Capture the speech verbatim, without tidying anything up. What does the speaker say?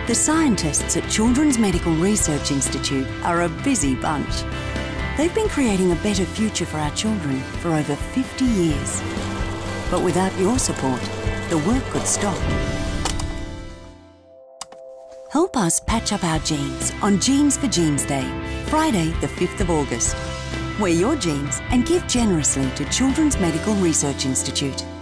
The scientists at Children's Medical Research Institute are a busy bunch. They've been creating a better future for our children for over fifty years. But without your support, the work could stop. Help us patch up our genes on Genes for Genes Day, Friday the fifth of August. Wear your genes and give generously to Children's Medical Research Institute.